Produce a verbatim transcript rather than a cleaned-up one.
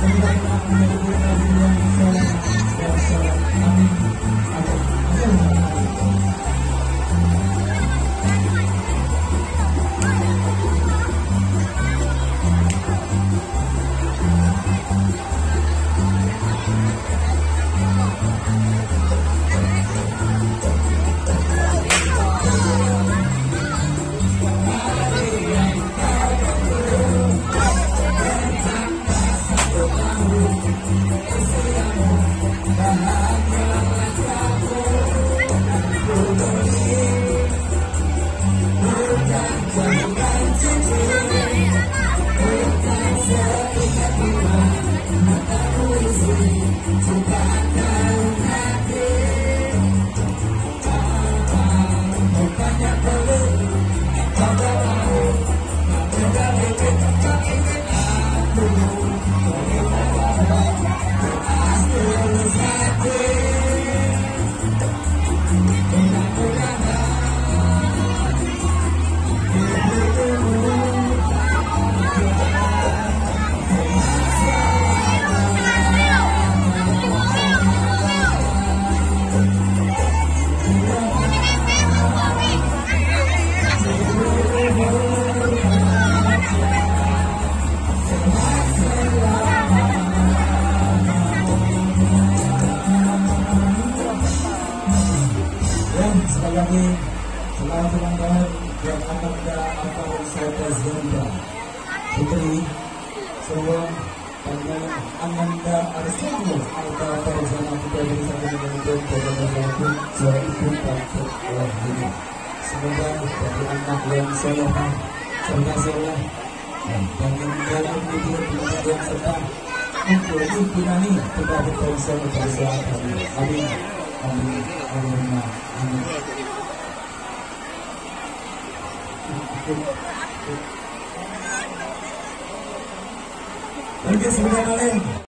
Sekali lagi, selamat ulang tahun buat Ananda atau Soda Zenda Putri semua dengan Ananda Arsiku atau Tarzana Putri dari satu dengan itu pada satu jauh itu takut Allah ini. Semoga dari anak yang soleh, serta soleh, dan yang dalam hidup kita yang serta untuk pimpinani kita berkonsol bersama. Amin. Amin. Amin. Amin. Oke, sebentar kali.